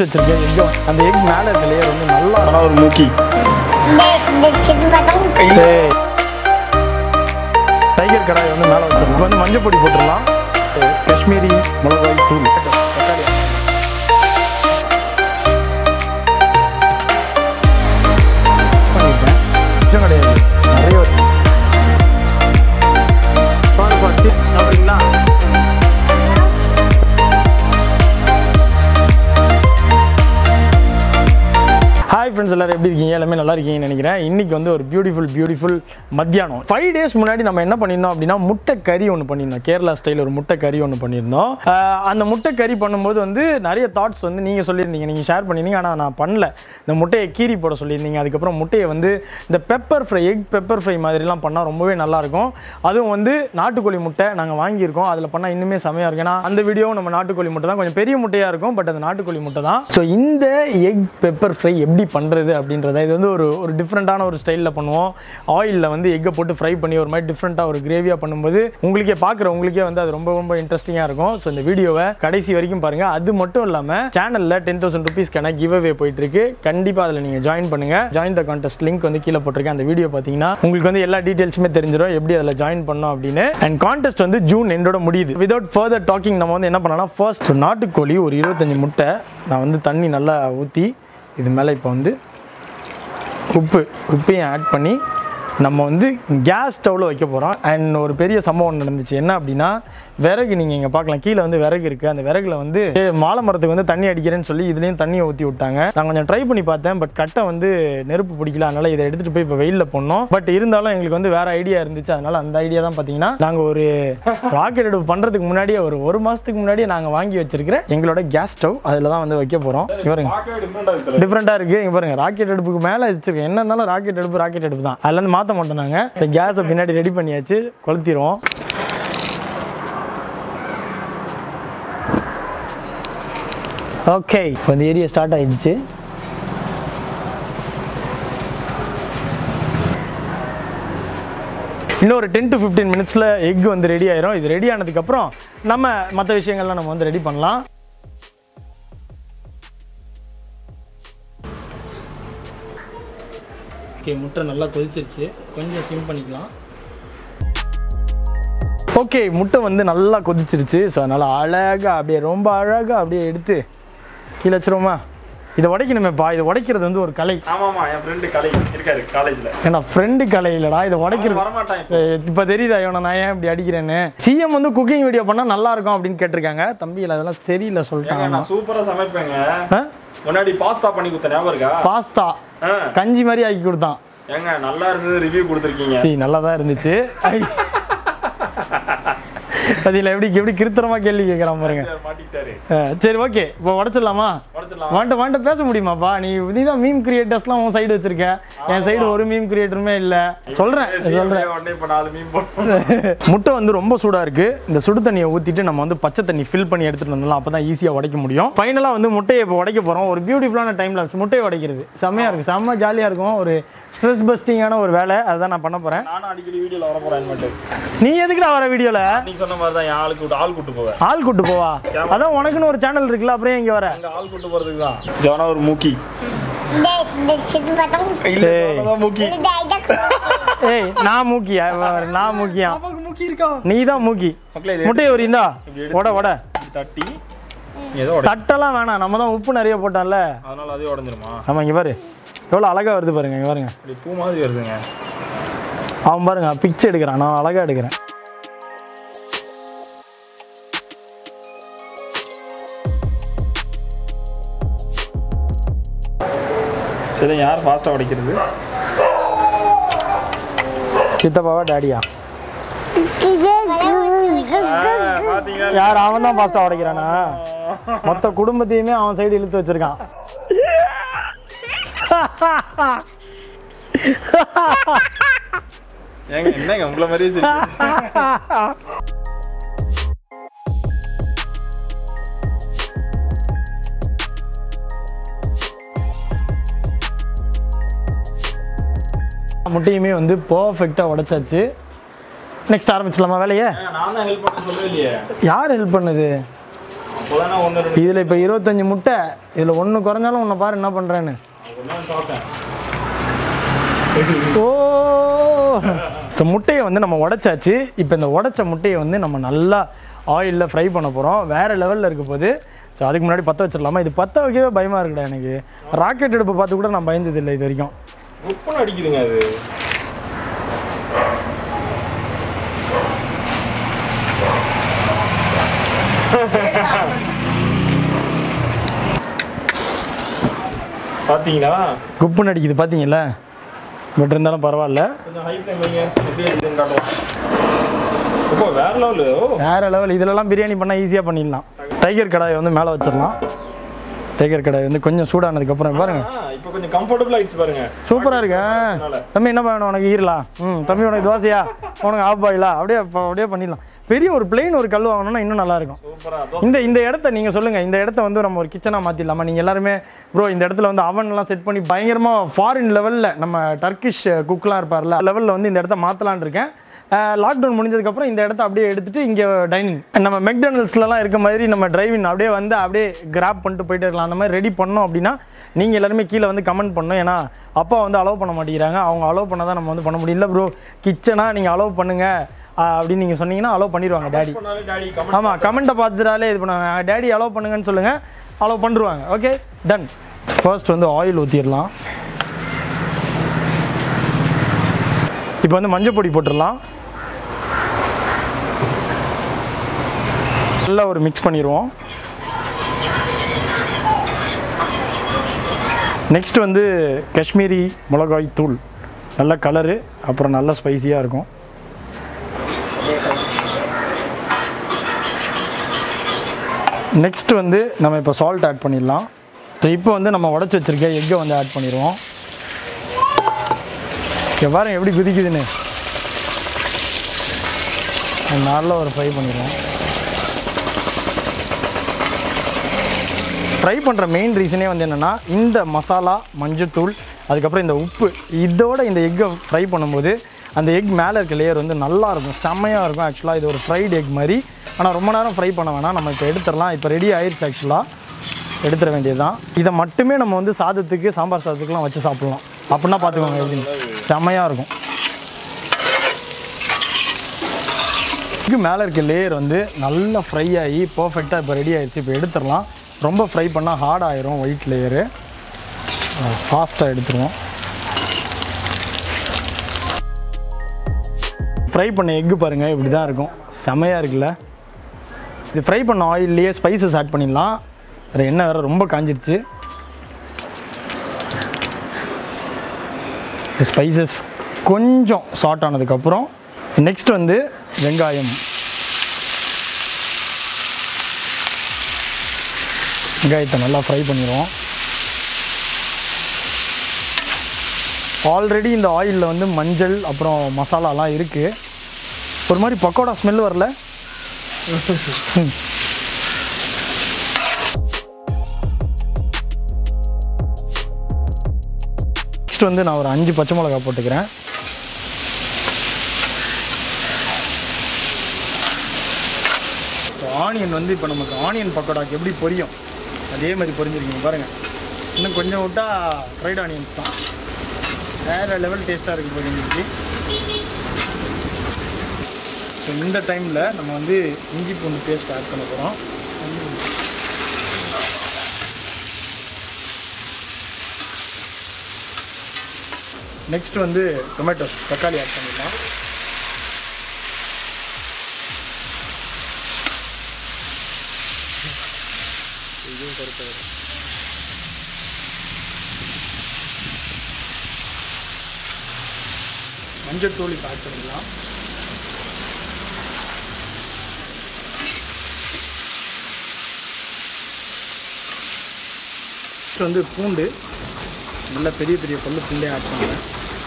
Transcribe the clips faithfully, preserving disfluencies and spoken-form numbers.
வச்சிருக்கேன் எக் அந்த எக் மேலே இருக்க லேயர் வந்து நல்லா ஒரு மூக்கி டைகர் கடாய் வந்து மேலே வச்சிடலாம். வந்து மஞ்சள் பொடி போட்டுடலாம். காஷ்மீரி மிளகாய் தூள் கிடையாது நிறைய சாப்பிடுறீங்களா? ஹாய் ஃப்ரெண்ட்ஸ், எல்லாரும் எப்படி இருக்கீங்க? எல்லாமே நல்லா இருக்கீங்கன்னு நினைக்கிறேன். இன்றைக்கி வந்து ஒரு பியூட்டிஃபுல் பியூட்டிஃபுல் மத்தியானம். ஃபைவ் டேஸ் முன்னாடி நம்ம என்ன பண்ணியிருந்தோம் அப்படின்னா முட்டை கறி ஒன்று பண்ணியிருந்தோம். கேரளா ஸ்டைல் ஒரு முட்டை கறி ஒன்று பண்ணியிருந்தோம். அந்த முட்டை கறி பண்ணும்போது வந்து நிறைய தாட்ஸ் வந்து நீங்கள் சொல்லியிருந்தீங்க, நீங்கள் ஷேர் பண்ணியிருந்தீங்க. ஆனால் நான் பண்ணல. இந்த முட்டையை கீரி போட சொல்லியிருந்தீங்க. அதுக்கப்புறம் முட்டையை வந்து இந்த pepper fry, egg pepper fry மாதிரிலாம் பண்ணால் ரொம்பவே நல்லாயிருக்கும். அதுவும் வந்து நாட்டுக்கோழி முட்டை நாங்கள் வாங்கியிருக்கோம். அதில் பண்ணால் இன்னுமே செமையாக இருக்கும். ஏன்னா அந்த வீடியோவும் நம்ம நாட்டுக்கோழி முட்டை தான், கொஞ்சம் பெரிய முட்டையாக இருக்கும். பட் அது நாட்டுக்கோழி முட்டை தான். ஸோ இந்த எக் பெப்பர் ஃப்ரை எப்படி பண்ணுறது அப்படின்றத, இது வந்து ஒரு ஒரு டிஃப்ரெண்ட்டான ஒரு ஸ்டைலில் பண்ணுவோம். ஆயிலில் வந்து எக்கை போட்டு ஃப்ரை பண்ணி ஒரு மாதிரி டிஃப்ரெண்ட்டாக ஒரு கிரேவியாக பண்ணும்போது உங்களுக்கே பார்க்குற உங்களுக்கே வந்து அது ரொம்ப ரொம்ப இன்ட்ரெஸ்டிங்காக இருக்கும். ஸோ இந்த வீடியோவை கடைசி வரைக்கும் பாருங்கள். அது மட்டும் இல்லாமல் சேனலில் டென் தௌசண்ட் ருபீஸ்க்கான கிவ் அவே போயிட்டு இருக்கு. கண்டிப்பாக அதில் நீங்கள் ஜாயின் பண்ணுங்கள். ஜாயின் த கான்டெஸ்ட் லிங்க் வந்து கீழே போட்டிருக்கேன். அந்த வீடியோ பார்த்தீங்கன்னா உங்களுக்கு வந்து எல்லா டீட்டெயில்ஸுமே தெரிஞ்சிடும் எப்படி அதில் ஜாயின் பண்ணோம் அப்படின்னு. அண்ட் கான்டெஸ்ட் வந்து ஜூன் எண்டோட முடியுது. வித்வுட் ஃபர்தர் டாக்கிங் நம்ம வந்து என்ன பண்ணலாம், ஃபர்ஸ்ட் நாட்டுக்கோழி ஒரு இருபத்தஞ்சி முட்டை நான் வந்து தண்ணி நல்லா ஊற்றி இது மேலே இப்போ வந்து உப்பு உப்பையும் ஆட் பண்ணி நம்ம வந்து கேஸ் ஸ்டவ்வில் வைக்க போகிறோம். அண்ட் ஒரு பெரிய சம்பவம் நடந்துச்சு. என்ன அப்படின்னா, விறகு நீங்கள் இங்கே பார்க்கலாம், கீழே வந்து விறகு இருக்குது. அந்த விறகுல வந்து மாலை மரத்துக்கு வந்து தண்ணி அடிக்கிறேன்னு சொல்லி இதுலேயும் தண்ணியை ஊற்றி விட்டாங்க. நான் கொஞ்சம் ட்ரை பண்ணி பார்த்தேன். பட் கட்டை வந்து நெருப்பு பிடிக்கல. அதனால் இதை எடுத்துகிட்டு போய் இப்போ வெயிலில் போடணும். பட் இருந்தாலும் எங்களுக்கு வந்து வேறு ஐடியா இருந்துச்சு. அதனால் அந்த ஐடியா தான் பார்த்தீங்கன்னா, நாங்கள் ஒரு ராக்கெட் அடுப்பு பண்ணுறதுக்கு முன்னாடியே ஒரு ஒரு மாதத்துக்கு முன்னாடியே நாங்கள் வாங்கி வச்சிருக்கிற எங்களோட கேஸ் ஸ்டவ் அதில் தான் வந்து வைக்க போகிறோம். பாருங்க, டிஃப்ரெண்ட்டாக இருக்குது. இங்கே பாருங்கள், ராக்கெட் அடுப்புக்கு மேலே வச்சுருக்கேன். என்ன இருந்தாலும் ராக்கெட் அடுப்பு ராக்கெட் அடுப்பு தான். அதில் வந்து மாற்ற மாட்டோம் நாங்கள். ஸோ கேஸை பின்னாடி ரெடி பண்ணியாச்சு, கொளுத்திடுவோம். ஓகே, இப்போ இந்த ஏரியா ஸ்டார்ட் ஆகிடுச்சு. இன்னும் ஒரு டென் டு ஃபிஃப்டீன் மினிட்ஸில் எக் வந்து ரெடி ஆயிரும். இது ரெடி ஆனதுக்கப்புறம் நம்ம மற்ற விஷயங்கள்லாம் நம்ம வந்து ரெடி பண்ணலாம். ஓகே, முட்டை நல்லா கொதிச்சிருச்சு. கொஞ்சம் சிம் பண்ணிக்கலாம். ஓகே, முட்டை வந்து நல்லா கொதிச்சிருச்சு. ஸோ அதனால் அழகாக அப்படியே ரொம்ப அழகாக அப்படியே எடுத்து கீழே வச்சிருவோமா? இதை உடைக்கணுமேப்பா. இதை உடைக்கிறது வந்து ஒரு கலை. ஆமாம்மா, என் ஃப்ரெண்டு கலை இருக்காரு காலேஜில். ஏன்னா ஃப்ரெண்டு கலை இல்லைடா, இதை உடைக்கிறது வரமாட்டேன். இப்போ தெரியுதா இவனை நான் ஏன் இப்படி அடிக்கிறேன்னு? சிஎம் வந்து குக்கிங் வீடியோ பண்ணால் நல்லா இருக்கும் அப்படின்னு கேட்டிருக்காங்க. தம்பி இல்லை, அதெல்லாம் சரியில்லை சொல்லிட்டாங்க. நான் சூப்பராக சமைப்பேங்க. முன்னாடி பாஸ்தா பண்ணி கொடுத்த ஞாபகம் இருக்கா? பாஸ்தா கஞ்சி மாதிரி ஆக்கி கொடுத்தான். ஏங்க நல்லா இருந்தது, ரிவ்யூ கொடுத்துருக்கீங்க. சரி, நல்லா தான் இருந்துச்சு. அதில் எப்படி எப்படி கிருத்தரமா கேள்வி கேட்குறான் பாருங்க. சரி, ஓகே, இப்போ உடச்சிடலாமா? வாண்ட வாண்ட பேச முடியுமாப்பா? நீ நீ தான் மீம் கிரியேட்டர்ஸ்லாம் உன் சைடு வச்சிருக்க. என் சைடு ஒரு மீம் கிரியேட்டருமே இல்லை. சொல்கிறேன் சொல்கிறேன் முட்டை வந்து ரொம்ப சூடாக இருக்குது. இந்த சுடு தண்ணியை ஊற்றிட்டு நம்ம வந்து பச்சை தண்ணி ஃபில் பண்ணி எடுத்துகிட்டு வந்துடலாம். அப்போ தான் ஈஸியாக உடைக்க முடியும். ஃபைனலாக வந்து முட்டையை இப்போ உடைக்க போகிறோம். ஒரு பியூட்டிஃபுல்லான டைமில் முட்டையை உடைக்கிறது செம்மையாக இருக்குது. செம்ம ஜாலியாக இருக்கும். ஒரு ஸ்ட்ரெஸ் பஸ்டிங்கான ஒரு வேலை. அதுதான் நான் பண்ண போகிறேன். நானும் அடிக்கடி வீடியோவில் வர போகிறேன். மட்டும் நீ எதுக்குடா வர வீடியோவில்? நீ சொன்ன மாதிரி தான் ஆள் கூட்டு ஆள் கூட்டு போவேன். ஆள் கூட்டு போவா? அதான் உனக்குன்னு ஒரு சேனல் இருக்குல்ல, அப்புறம் இங்கே வர ஆள் கூட்டு போகிறதுக்கு தான். ஜானா ஒரு மூக்கி. ஏய், நான் மூக்கியா? நான் மூக்கியா? மூக்கி இருக்கா? நீ தான் மூக்கி. முட்டையை ஒரு இந்தா உட உட தட்டி தட்டெல்லாம் வேணாம். நம்ம தான் உப்பு நிறைய போட்டோம்ல, அதனால அதே உடஞ்சிருமா? ஆமாம். இங்கே பாரு எவ்வளோ அழகாக வருது பாருங்க. இங்கே பாருங்க, பூ மாதிரி வருதுங்க. அவன் பாருங்க பிக்சர் எடுக்கிறான், நான் அழகாக எடுக்கிறேன். சரி, யார் ஃபாஸ்ட்டாக உடைக்கிறது? சித்தப்பாவா டாடியா? யார்? அவன் தான் ஃபாஸ்ட்டாக உடைக்கிறானா? மொத்த குடும்பத்தையுமே அவன் சைடு இழுத்து வச்சிருக்கான். ஏங்க என்னங்க உங்களை மாதிரியே சரி. முட்டையுமே வந்து பர்ஃபெக்டாக உடைச்சாச்சு. நெக்ஸ்ட் ஆரம்பிச்சலாமா வேலையை? நான் தான் ஹெல்ப் பண்ண சொல்லவே இல்லையே. யார் ஹெல்ப் பண்ணுது? அப்போதானே ஒன்று ரெண்டு இதில் இப்போ இருபத்தஞ்சி முட்டை, இதில் ஒன்று குறைஞ்சாலும் ஒன்றை பாரு என்ன பண்ணுறேன்னு. சாப்பிட்டேன். ஓ ஸோ முட்டையை வந்து நம்ம உடைச்சாச்சு. இப்போ இந்த உடைச்ச முட்டையை வந்து நம்ம நல்லா ஆயிலில் ஃப்ரை பண்ண போகிறோம். வேறு லெவலில் இருக்க போது. ஸோ அதுக்கு முன்னாடி பற்ற வச்சிடலாமா? இது பற்ற வைக்கவே பயமாக இருக்குடா எனக்கு. ராக்கெட் அடுப்பை பார்த்து கூட நான் பயந்தது இல்லை இது வரைக்கும். உப்புன்னு அடிக்குதுங்க அது. பார்த்தீங்களா? குப்புன்னு அடிக்குது பார்த்தீங்களா? பட் இருந்தாலும் பரவாயில்ல. கொஞ்சம் ஹை ஃப்ளேம் வைங்க. எப்படி இருக்குன்னு காட்டுவோம். இப்போ வேற லெவலு. வேற லெவல். இதிலலாம் பிரியாணி பண்ணால் ஈஸியாக பண்ணிடலாம். டைகர் கடாயை வந்து மேலே வச்சிடலாம். டைகர் கடாய் வந்து கொஞ்சம் சூடானதுக்கப்புறம் பாருங்க. இப்போ கொஞ்சம் கம்ஃபர்டபுள் ஆயிடுச்சு பாருங்க. சூப்பராக இருக்கு. தம்பி என்ன பண்ணணும் உனக்கு? ஈரலா? ம் தம்பி உனக்கு தோசையா? உனக்கு ஆஃப் பாயிலா? அப்படியே அப்படியே பண்ணிடலாம். பெரிய ஒரு பிளெயின் ஒரு கல் வாங்கணும்னா இன்னும் நல்லா இருக்கும். இந்த இந்த இடத்த நீங்கள் சொல்லுங்கள். இந்த இடத்த வந்து நம்ம ஒரு கிச்சனாக மாற்றிடலாமா? நீங்கள் எல்லாருமே ப்ரோ இந்த இடத்துல வந்து அவன்லாம் செட் பண்ணி பயங்கரமாக ஃபாரின் லெவலில் நம்ம டர்க்கிஷ் குக்லாம் இருப்பார்ல லெவலில் வந்து இந்த இடத்த மாற்றலான் இருக்கேன். லாக்டவுன் முடிஞ்சதுக்கப்புறம் இந்த இடத்த அப்படியே எடுத்துகிட்டு இங்கே டைனிங் நம்ம மெக்டானல்ஸ்லாம் இருக்க மாதிரி நம்ம டிரைவிங் அப்படியே வந்து அப்படியே கிராப் பண்ணிட்டு போயிட்டு இருக்கலாம். அந்த மாதிரி ரெடி பண்ணோம் அப்படின்னா நீங்கள் எல்லாருமே கீழே வந்து கமெண்ட் பண்ணணும். ஏன்னா அப்பா வந்து அலோவ் பண்ண மாட்டேங்கிறாங்க. அவங்க அலோவ் பண்ண தான் நம்ம வந்து பண்ண முடியல. ப்ரோ கிச்சனாக நீங்கள் அலோவ் பண்ணுங்கள் அப்படின்னு நீங்கள் சொன்னீங்கன்னா அலோவ் பண்ணிடுவாங்க டேடி. ஆமாம் கமெண்ட்டை பார்த்துட்டாலே இது பண்ணுவாங்க. டேடி அலோவ் பண்ணுங்கன்னு சொல்லுங்கள், அலோவ் பண்ணிடுவாங்க. Okay done. ஃபர்ஸ்ட் வந்து ஆயில் ஊற்றிடலாம். இப்போ வந்து மஞ்சள் பொடி போட்டுடலாம். நல்லா ஒரு மிக்ஸ் பண்ணிடுவோம். நெக்ஸ்ட் வந்து காஷ்மீரி மிளகாய் தூள். நல்ல கலரு, அப்புறம் நல்ல ஸ்பைசியாக இருக்கும். நெக்ஸ்ட் வந்து நம்ம இப்போ சால்ட் ஆட் பண்ணிடலாம். ஸோ இப்போ வந்து நம்ம உடச்சி வச்சுருக்க எக்கை வந்து ஆட் பண்ணிடுவோம். பாருங்க எப்படி குதிக்குதுன்னு. நல்லா ஒரு ஃப்ரை பண்ணிடுவோம். ஃப்ரை பண்ணுற மெயின் ரீசனே வந்து என்னென்னா இந்த மசாலா, மஞ்சள்தூள், அதுக்கப்புறம் இந்த உப்பு, இதோட இந்த எக்கை ஃப்ரை பண்ணும்போது அந்த எக் மேலே இருக்க லேயர் வந்து நல்லாயிருக்கும், செம்மையாக இருக்கும். ஆக்சுவலாக இது ஒரு ஃப்ரைட் எக் மாதிரி. ஆனால் ரொம்ப நேரம் ஃப்ரை பண்ண வேணாம். நம்ம இப்போ எடுத்துடலாம். இப்போ ரெடி ஆயிடுச்சு. ஆக்சுவலாக எடுத்துட வேண்டியது தான். இதை மட்டுமே நம்ம வந்து சாதத்துக்கு, சாம்பார் சாதத்துக்குலாம் வச்சு சாப்பிட்லாம். அப்படின்னா பார்த்துக்கோங்க எப்படி செம்மையாக இருக்கும். இதுக்கு மேலே இருக்க லேயர் வந்து நல்லா ஃப்ரை ஆகி பர்ஃபெக்டாக இப்போ ரெடி ஆகிடுச்சு. இப்போ எடுத்துடலாம். ரொம்ப ஃப்ரை பண்ணால் ஹார்ட் ஆயிரும் ஒயிட் லேயரு. ஃபாஸ்ட்டாக எடுத்துருவோம். ஃப்ரை பண்ண எக்கு பாருங்கள் இப்படி தான் இருக்கும். செம்மையாக இருக்குல்ல? இது ஃப்ரை பண்ண ஆயில்லையே ஸ்பைசஸ் ஆட் பண்ணிடலாம். வேறு எண்ணெய் வேறு ரொம்ப காஞ்சிருச்சு. ஸ்பைசஸ் கொஞ்சம் சாட் ஆனதுக்கப்புறம் நெக்ஸ்ட் வந்து வெங்காயம். வெங்காயத்தை நல்லா ஃப்ரை பண்ணிடுவோம். ஆல்ரெடி இந்த ஆயிலில் வந்து மஞ்சள் அப்புறம் மசாலாலாம் இருக்குது. ஒரு மாதிரி பக்கோடா ஸ்மெல் வரல? நெக்ஸ்ட் வந்து நான் ஒரு அஞ்சு பச்சை மிளகா போட்டுக்கிறேன். ஆனியன் வந்து இப்போ நமக்கு ஆனியன் பக்கோடாக்கு எப்படி பொரியும் அதே மாதிரி பொரிஞ்சிருக்கீங்க பாருங்கள். இன்னும் கொஞ்சம் விட்டால் ஃப்ரைட் ஆனியன்ஸ் தான். வேறு லெவல் டேஸ்ட்டாக இருக்குது பொரிஞ்சிருச்சு. ஸோ இந்த டைமில் நம்ம வந்து இஞ்சி பூண்டு பேஸ்ட் ஆட் பண்ண போகிறோம். நெக்ஸ்ட் வந்து டொமேட்டோ, தக்காளி ஆட் பண்ணிடலாம். இதுவும் கருத்து மஞ்சள் தூள் இப்போ ஆட் பண்ணிடலாம். நெக்ஸ்ட் வந்து பூண்டு, நல்ல பெரிய பெரிய பல்லு பூண்டே ஆட் பண்ணுறேன்.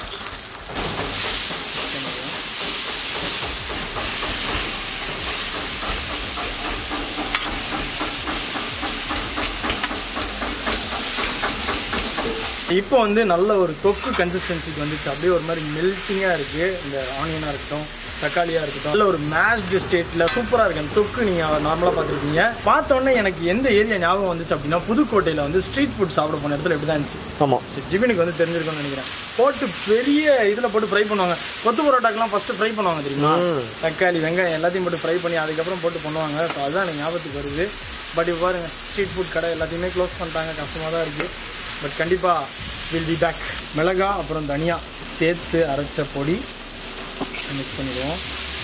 இப்போ வந்து நல்ல ஒரு தொக்கு கன்சிஸ்டன்சிக்கு வந்துச்சு. அப்படியே ஒரு மாதிரி மெல்ட்டிங்காக இருக்குது. இந்த ஆனியனாக இருக்கட்டும், தக்காளியாக இருக்கட்டும், நல்ல ஒரு மேஷ்டு ஸ்டேட்டில் சூப்பராக இருக்கு. அந்த தொக்கு நீங்கள் நார்மலாக பார்த்துருக்கீங்க. பார்த்தோன்னே எனக்கு எந்த ஏரியா ஞாபகம் வந்துச்சு அப்படின்னா, புதுக்கோட்டையில் வந்து ஸ்ட்ரீட் ஃபுட் சாப்பிட போன இடத்துல எப்படி தான் இருந்துச்சு. ஆமாம், ஜிபினுக்கு வந்து தெரிஞ்சிருக்கும்னு நினைக்கிறேன். போட்டு பெரிய இதில் போட்டு ஃப்ரை பண்ணுவாங்க. கொத்து பரோட்டாக்கெலாம் ஃபஸ்ட்டு ஃப்ரை பண்ணுவாங்க தெரியுமா, தக்காளி வெங்காயம் எல்லாத்தையும் போட்டு ஃப்ரை பண்ணி அதுக்கப்புறம் போட்டு பண்ணுவாங்க. ஸோ அதுதான் எனக்கு ஞாபகத்துக்கு வருது. பட் இப்போ பாருங்கள், ஸ்ட்ரீட் ஃபுட் கடை எல்லாத்தையுமே க்ளோஸ் பண்ணிட்டாங்க. கஷ்டமாக தான் இருக்குது. பட் கண்டிப்பாக வில் பி பேக். மிளகா அப்புறம் தனியா சேர்த்து அரைச்ச பொடி மிக்ஸ் பண்ணிடுவோம்.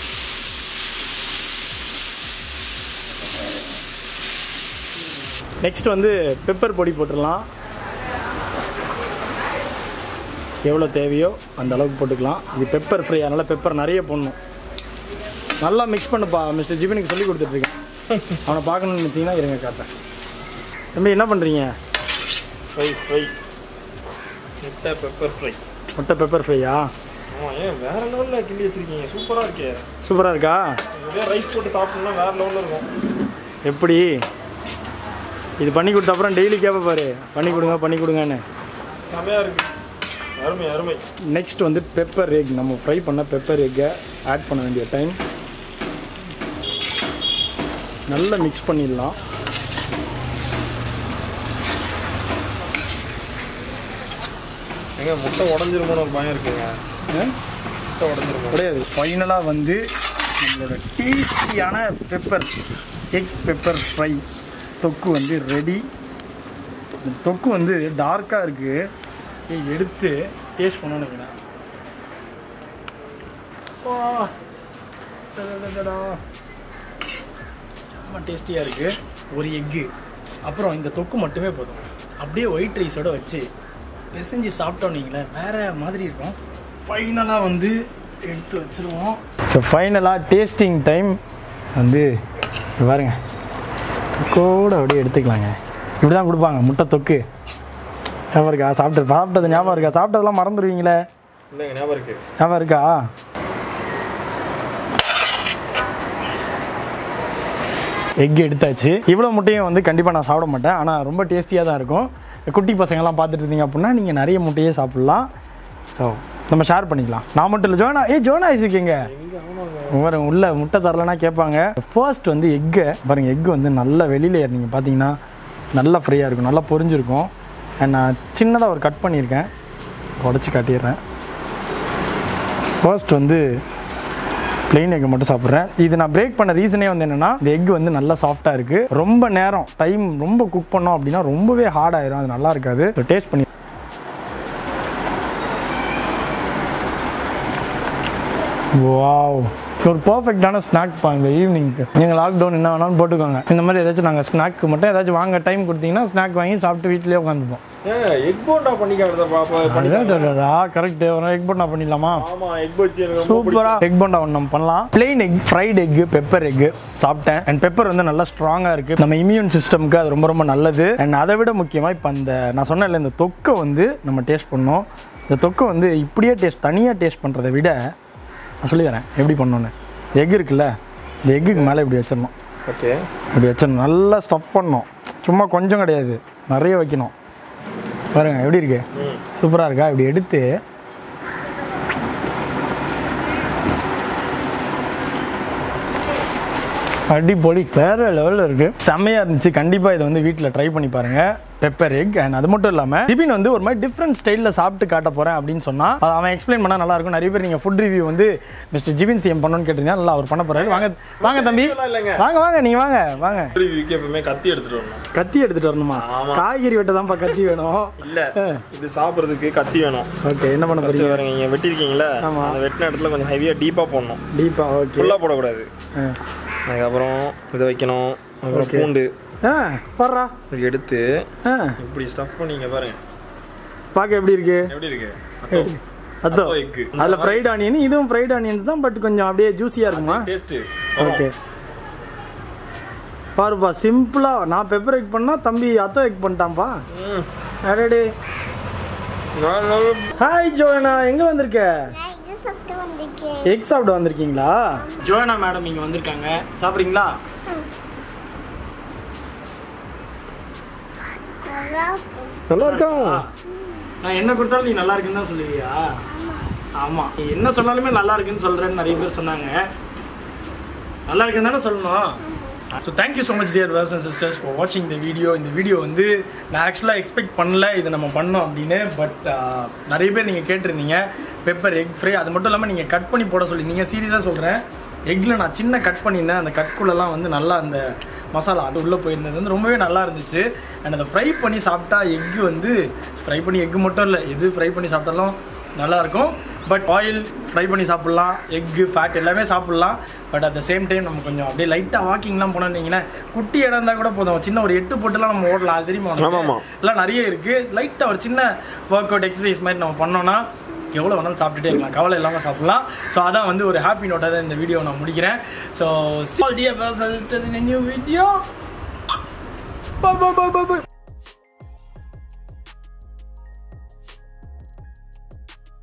நெக்ஸ்ட் வந்து பெப்பர் பொடி போட்டுடலாம். எவ்வளோ தேவையோ அந்த அளவுக்கு போட்டுக்கலாம். இது பெப்பர் ஃப்ரை, அதனால் பெப்பர் நிறைய போடணும். நல்லா மிக்ஸ் பண்ணுப்பா. மிஸ்டர் ஜிபினுக்கு சொல்லி கொடுத்துட்ருக்கேன். அவனை பார்க்கணுன்னு நினச்சிங்கன்னா இருங்க காட்டுறேன். தம்பி என்ன பண்ணுறீங்க? ஃப்ரை ஃப்ரை முட்டை பெப்பர் ஃப்ரை. முட்டை பெப்பர் ஃப்ரையா? ஆமாம், ஏன் வேறு லெவலில் கிண்டி வச்சுருக்கீங்க. சூப்பராக இருக்கே. சூப்பராக இருக்கா? இதே ரைஸ் போட்டு சாப்பிட்டோம்னா வேறு லெவலில் இருக்கும். எப்படி இது பண்ணி கொடுத்த அப்புறம் டெய்லி கேட்ப பாரு, பண்ணி கொடுங்க பண்ணி கொடுங்கன்னு. செமையாக இருக்குது. அருமை அருமை. நெக்ஸ்ட் வந்து பெப்பர் எக். நம்ம ஃப்ரை பண்ண பெப்பர் எக்கை ஆட் பண்ண வேண்டிய டைம். நல்லா மிக்ஸ் பண்ணிடலாம். எங்க முட்டை உடஞ்சிருமோன்னு ஒரு பயம் இருக்குங்க. முட்டை உடஞ்சிருமோ? கிடையாது. ஃபைனலாக வந்து நம்மளோட டேஸ்டியான பெப்பர் எக் பெப்பர் ஃப்ரை தொக்கு வந்து ரெடி. தொக்கு வந்து டார்க்காக இருக்குது. எடுத்து டேஸ்ட் பண்ணணும்னு நினைக்கிறேன். செம்ம டேஸ்டியாக இருக்குது. ஒரு எக்கு அப்புறம் இந்த தொக்கு மட்டுமே போதும். அப்படியே ஒயிட் ரைஸோடு வச்சு பிசைஞ்சு சாப்பிட்டோன்னீங்களே வேறு மாதிரி இருக்கும். ஃபைனலாக வந்து எடுத்து வச்சுருவோம். ஸோ ஃபைனலாக டேஸ்டிங் டைம் வந்து பாருங்க, தொக்கோடு அப்படியே எடுத்துக்கலாங்க. இப்படி தான் கொடுப்பாங்க முட்டை தொக்கு. ஞாபகம் இருக்கா? சாப்பிட்டு சாப்பிட்டது ஞாபகம் இருக்கா? சாப்பிட்டதெல்லாம் மறந்துடுவீங்களே. இல்லைங்க, ஞாபகம் இருக்கு. ஞாபகம் இருக்கா? எக் எடுத்தாச்சு. இவ்வளோ முட்டையும் வந்து கண்டிப்பாக நான் சாப்பிட மாட்டேன், ஆனால் ரொம்ப டேஸ்டியாக தான் இருக்கும். குட்டி பசங்கள்லாம் பார்த்துட்டு இருந்தீங்க அப்படின்னா நீங்கள் நிறைய முட்டையே சாப்பிட்லாம். ஸோ நம்ம ஷேர் பண்ணிக்கலாம். நான் மட்டும் இல்லை, ஜோனா ஏ ஜோனா ஐசிக்கங்க பாருங்க, உள்ள முட்டை தரலன்னா கேட்பாங்க. ஃபர்ஸ்ட் வந்து எக்கை பாருங்கள். எக்கு வந்து நல்லா வெளியில் நீங்கள் பார்த்தீங்கன்னா நல்லா ஃப்ரீயாக இருக்கும், நல்லா பொரிஞ்சிருக்கும். அண்ட் நான் சின்னதாக ஒரு கட் பண்ணியிருக்கேன், உடச்சி காட்டிடுறேன். ஃபர்ஸ்ட் வந்து பிளெயின் எக் மட்டும் சாப்பிட்றேன். இது நான் பிரேக் பண்ண ரீசனே வந்து என்னென்னா, இந்த எக் வந்து நல்லா சாஃப்டாக இருக்குது. ரொம்ப நேரம் டைம் ரொம்ப குக் பண்ணோம் அப்படின்னா ரொம்பவே ஹார்ட் ஆயிரும், அது நல்லா இருக்காது. ஸோ டேஸ்ட் பண்ணி வாவ், ஒரு பர்ஃபெக்டான ஸ்நாக் பா இந்த ஈவினிங்க்கு. நீங்கள் லாக்டவுன் என்ன வேணாலும் போட்டுக்கோங்க. இந்த மாதிரி ஏதாச்சும் நாங்கள் ஸ்நாக்கு மட்டும் ஏதாச்சும் வாங்க டைம் கொடுத்தீங்கன்னா ஸ்நாக் வாங்கி சாப்பிட்டு வீட்டிலேயே உட்காந்துப்போம். எக் போண்டா பண்ணிக்காதா? கரெக்ட். ஒரு எக் போண்டா பண்ணிடலாமா? ஆமாம், எக் வச்சு சூப்பராக எக் போண்டா ஒன்று நம்ம பண்ணலாம். Plain egg, fried egg, pepper egg சாப்பிட்டேன். அண்ட் பெப்பர் வந்து நல்லா ஸ்ட்ராங்காக இருக்குது, நம்ம இம்யூன் சிஸ்டம்க்கு அது ரொம்ப ரொம்ப நல்லது. அண்ட் அதை விட முக்கியமாக இப்போ அந்த நான் சொன்னேன்ல, இந்த தொக்கை வந்து நம்ம டேஸ்ட் பண்ணோம். இந்த தொக்கை வந்து இப்படியே டேஸ்ட் தனியாக டேஸ்ட் பண்ணுறதை விட நான் சொல்லி தரேன் எப்படி பண்ணணுன்னு. எக் இருக்குல்ல, இந்த எக்குக்கு மேலே இப்படி வச்சிடணும். ஓகே, இப்படி வச்சிடணும். நல்லா ஸ்டஃப் பண்ணணும். சும்மா கொஞ்சம் கிடையாது, நிறைய வைக்கணும். பாருங்க எப்படி இருக்கு, சூப்பராக இருக்கா? இப்படி எடுத்து அடிப்பொடி வேறு லெவலில் இருக்குது. செம்மையாக இருந்துச்சு. கண்டிப்பாக இதை வந்து வீட்டில் ட்ரை பண்ணி பாருங்கள், பெப்பர் எக். அண்ட் அது மட்டும் இல்லாமல் ஜிபின் வந்து ஒரு மாதிரி டிஃப்ரெண்ட் ஸ்டைலில் சாப்பிட்டு காட்ட போகிறேன் அப்படின்னு சொன்னால் அது அவன் எக்ஸ்பிளைன் பண்ணால் நல்லாயிருக்கும். நிறைய பேர் நீங்கள் ஃபுட் ரிவ்யூ வந்து மிஸ்டர் ஜிபின் சிஎம் பண்ணணும்னு கேட்டிருந்தீங்க. நல்லா அவர் பண்ண போகிறாரு. வாங்க வாங்க தம்பி, வாங்க வாங்க நீங்கள் வாங்க வாங்க. ரிவ்யூக்கு எப்பவுமே கத்தி எடுத்துகிட்டு வரணும். கத்தி எடுத்துகிட்டு வரணுமா? காய்கறி வெட்ட தான்ப்பா கத்தி வேணும். இல்லை, இது சாப்பிட்றதுக்கு கத்தி வேணும். ஓகே, என்ன பண்ண போகிறீங்க? வரீங்க நீங்கள் வெட்டிருக்கீங்களா? ஆமாம், அந்த வெட்டின இடத்துல கொஞ்சம் ஹெவியாக டீப்பாக போடணும். டீப்பாக? ஓகே, ஃபுல்லாக போடக்கூடாது. அதுக்கப்புறம் இதை வைக்கணும். அப்புறம் பூண்டு ஆ பாடுறா எடுத்து இப்படி ஸ்டஃப் பண்ணிங்க பாருங்க. பார்க்க எப்படி இருக்கு? எப்படி இருக்கு? அதோ அதில் ஃப்ரைட் ஆனியன், இதுவும் ஃப்ரைட் ஆனியன்ஸ் தான், பட் கொஞ்சம் அப்படியே ஜூஸியாக இருக்குமா? டேஸ்ட்டு. ஓகே பாருப்பா, சிம்பிளாக நான் பெப்பர் எக் பண்ணால் தம்பி அத்தோ எக் பண்ணிட்டான்ப்பா. அடடே, ஹாய் ஜோனா, எங்கே வந்திருக்க? எக் சாப்பிட வந்திருக்கீங்களா? ஜோனா மேடம் இங்கே வந்திருக்காங்க, சாப்பிட்றீங்களா? நல்லா இருக்கா? நான் என்ன கொடுத்தாலும் நீ நல்லா இருக்குன்னு தான் சொல்லுவியா? ஆமாம், என்ன சொன்னாலுமே நல்லா இருக்குன்னு சொல்கிறேன்னு நிறைய பேர் சொன்னாங்க. நல்லா இருக்குன்னு தானே சொல்லணும். So thank you so much dear brothers and sisters for வாட்சிங் இந்த வீடியோ. இந்த வீடியோ வந்து நான் ஆக்சுவலாக எக்ஸ்பெக்ட் பண்ணல இதை நம்ம பண்ணோம் அப்படின்னு. பட் நிறைய பேர் நீங்கள் கேட்டிருந்தீங்க பெப்பர் எக் ஃப்ரை. அது மட்டும் இல்லாமல் நீங்கள் கட் பண்ணி போட சொல்லியிருந்தீங்க. சீரியஸாக சொல்கிறேன், எக்கில் நான் சின்ன கட் பண்ணியிருந்தேன். அந்த கட்குள்ளெல்லாம் வந்து நல்லா அந்த மசாலா அது உள்ளே போயிருந்தது வந்து ரொம்பவே நல்லா இருந்துச்சு. அண்ட் அதை ஃப்ரை பண்ணி சாப்பிட்டா எக்கு வந்து ஃப்ரை பண்ணி எக்கு மட்டும் இல்லை, எது ஃப்ரை பண்ணி சாப்பிட்டாலும் நல்லாயிருக்கும். பட் ஆயில் ஃப்ரை பண்ணி சாப்பிட்லாம், எக்கு ஃபேட் எல்லாமே சாப்பிட்லாம். But at the same time நம்ம கொஞ்சம் அப்படியே லைட்டாக வாக்கிங்லாம் போனோம்னீங்கன்னா குட்டி இடம் இருந்தால் கூட போதும், சின்ன ஒரு எட்டு போட்டுலாம் நம்ம ஓடலாம். அது தெரியுமா? எல்லாம் நிறைய இருக்குது. லைட்டாக ஒரு சின்ன ஒர்க் அவுட் எக்ஸசைஸ் மாதிரி நம்ம பண்ணோன்னா எவ்வளோ வேணாலும் சாப்பிட்டுட்டே இருக்கலாம், கவலை இல்லாமல் சாப்பிட்லாம். ஸோ அதான் வந்து ஒரு ஹாப்பி நோட்டாக தான் இந்த வீடியோ நான் முடிக்கிறேன். So all dear brothers and sisters in a new video. Bye bye bye bye bye.